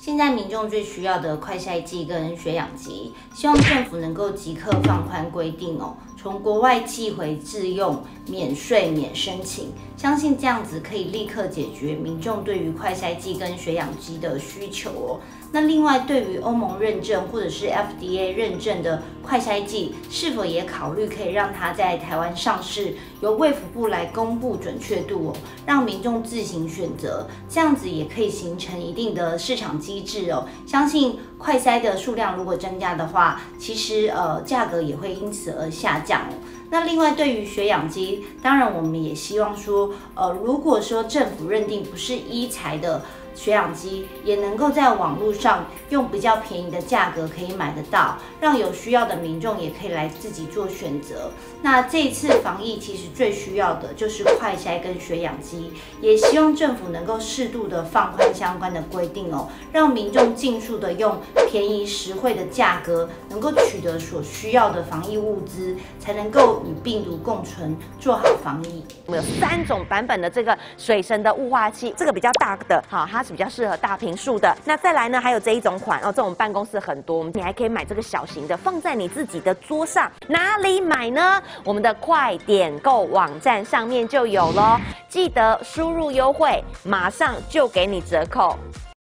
现在民众最需要的快筛剂跟血氧机，希望政府能够即刻放宽规定哦，从国外寄回自用，免税免申请，相信这样子可以立刻解决民众对于快筛剂跟血氧机的需求哦。那另外，对于欧盟认证或者是 FDA 认证的快筛剂，是否也考虑可以让它在台湾上市，由卫福部来公布准确度哦，让民众自行选择，这样子也可以形成一定的市场机制哦。相信快筛的数量如果增加的话，其实价格也会因此而下降哦。那另外，对于血氧机，当然我们也希望说，如果说政府认定不是医材的血氧机，也能够在网络上用比较便宜的价格可以买得到，让有需要的民众也可以来自己做选择。那这一次防疫其实最需要的就是快筛跟血氧机，也希望政府能够适度的放宽相关的规定哦，让民众尽速的用便宜实惠的价格，能够取得所需要的防疫物资，才能够与病毒共存，做好防疫。 我们有3种版本的这个水神的雾化器，这个比较大的，好，它是比较适合大坪数的。那再来呢，还有这一种款哦，这种办公室很多，你还可以买这个小型的，放在你自己的桌上。哪里买呢？我们的快点购网站上面就有咯，记得输入优惠，马上就给你折扣。